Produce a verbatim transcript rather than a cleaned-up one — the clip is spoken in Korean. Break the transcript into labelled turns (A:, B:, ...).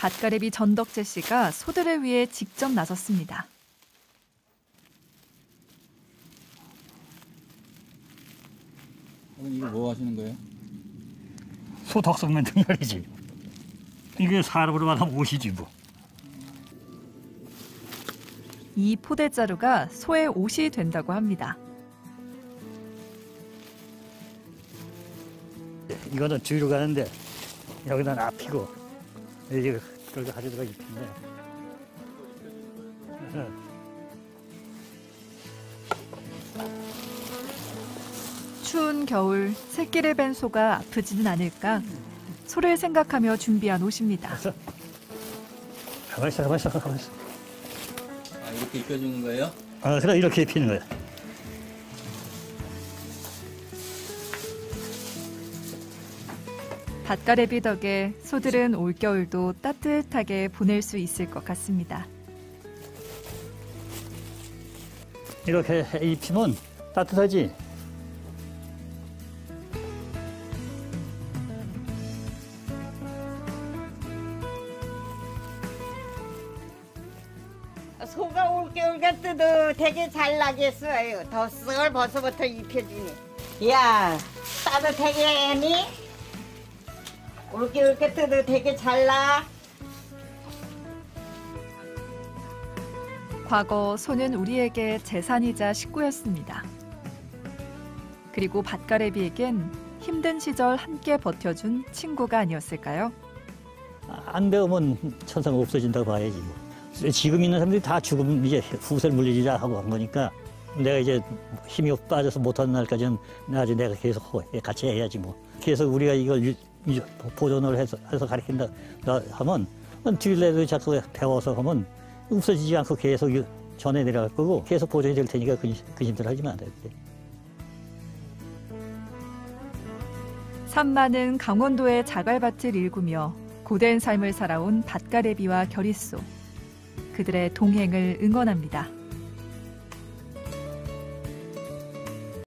A: 밭가래비 전덕재 씨가 소들을 위해 직접 나섰습니다.
B: 이거 뭐 하시는 거예요?
C: 소 덕석 만든 말이지. 이게 사람으로 말하면 옷이지 뭐.
A: 이 포대자루가 소의 옷이 된다고 합니다.
C: 이거는 뒤로 가는데 여기는 앞이고 여기 그걸 가져다가 입힌데.
A: 추운 겨울 새끼를 벤 소가 아프지는 않을까 소를 생각하며 준비한 옷입니다.
C: 가만 있어, 가만 있어, 가만 있어.
B: 아, 이렇게 입혀주는 거예요?
C: 아, 그래 이렇게 입히는 거야.
A: 밭가래비 덕에 소들은 올겨울도 따뜻하게 보낼 수 있을 것 같습니다.
C: 이렇게 입히면 따뜻하지.
D: 소가 올겨울가 뜨뜻하게 잘 나겠어요. 덧슬 벌써부터 입혀주니. 야, 따뜻하게 하니? 올겨울가 뜨뜻하게 잘 나.
A: 과거 소는 우리에게 재산이자 식구였습니다. 그리고 밭가래비에겐 힘든 시절 함께 버텨준 친구가 아니었을까요?
C: 안 배우면 천사가 없어진다고 봐야지 뭐. 지금 있는 사람들이 다 죽으면 이제 후세를 물리자 하고 한 거니까 내가 이제 힘이 빠져서 못하는 날까지는 나중에 내가 계속 같이 해야지 뭐. 계속 우리가 이걸 보존을 해서, 해서 가르친다 하면 뒤에도 자꾸 배워서 하면 없어지지 않고 계속 전해 내려갈 거고 계속 보존이 될 테니까 그 힘들 하지 말아야 돼.
A: 산 많은 강원도의 자갈밭을 일구며 고된 삶을 살아온 밭가래비와 결의소. 그들의 동행을 응원합니다.